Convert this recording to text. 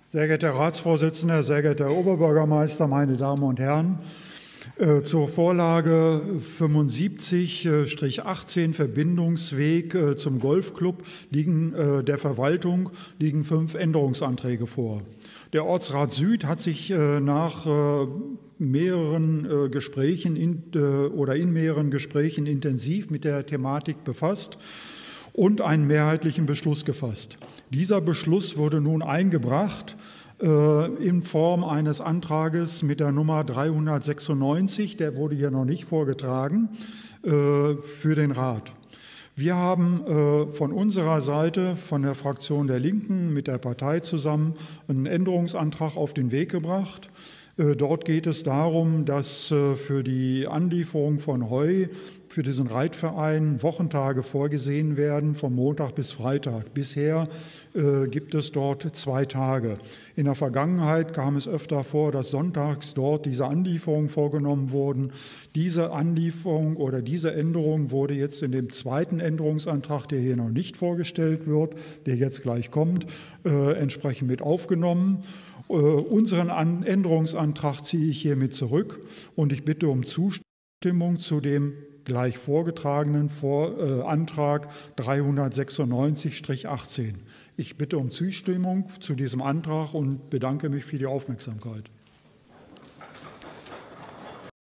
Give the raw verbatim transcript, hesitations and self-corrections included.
Sehr geehrter Herr Ratsvorsitzender, sehr geehrter Herr Oberbürgermeister, meine Damen und Herren! Zur Vorlage fünfundsiebzig achtzehn Verbindungsweg zum Golfclub liegen der Verwaltung liegen fünf Änderungsanträge vor. Der Ortsrat Süd hat sich nach mehreren Gesprächen in, oder in mehreren Gesprächen intensiv mit der Thematik befasst und einen mehrheitlichen Beschluss gefasst. Dieser Beschluss wurde nun eingebracht in Form eines Antrages mit der Nummer dreihundertsechsundneunzig, der wurde hier noch nicht vorgetragen, für den Rat. Wir haben von unserer Seite, von der Fraktion der Linken mit der Partei zusammen, einen Änderungsantrag auf den Weg gebracht. Dort geht es darum, dass für die Anlieferung von Heu für diesen Reitverein Wochentage vorgesehen werden, von Montag bis Freitag. Bisher äh, gibt es dort zwei Tage. In der Vergangenheit kam es öfter vor, dass sonntags dort diese Anlieferungen vorgenommen wurden. Diese Anlieferung oder diese Änderung wurde jetzt in dem zweiten Änderungsantrag, der hier noch nicht vorgestellt wird, der jetzt gleich kommt, äh, entsprechend mit aufgenommen. Äh, unseren An- Änderungsantrag ziehe ich hiermit zurück und ich bitte um Zustimmung zu dem gleich vorgetragenen Vor äh, Antrag dreihundertsechsundneunzig achtzehn. Ich bitte um Zustimmung zu diesem Antrag und bedanke mich für die Aufmerksamkeit.